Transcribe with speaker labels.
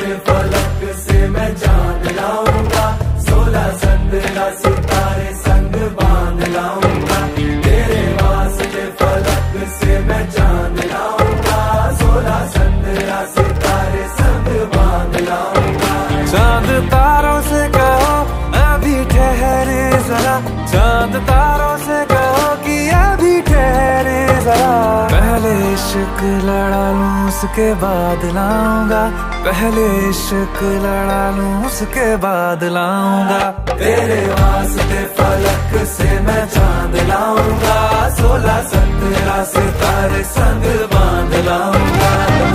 Speaker 1: के फलक से मैं चांद लाऊंगा, 16 15 सितारे संग बांध लाऊंगा। तेरे वास्ते फलक से मैं चांद लाऊंगा, 16 15 सितारे संग बांध लाऊंगा।
Speaker 2: चांद तारों से कहो अभी ठहरे जरा, चांद तारों से कहो कि अभी ठहरे जरा। पहले इश्क लड़ा लूं उसके बाद लाऊंगा, पहले इश्क लड़ा लूं उसके बाद लाऊंगा।
Speaker 1: तेरे वास्ते फलक से मैं चांद लाऊंगा, 16 17 सितारे संग बांध लाऊंगा।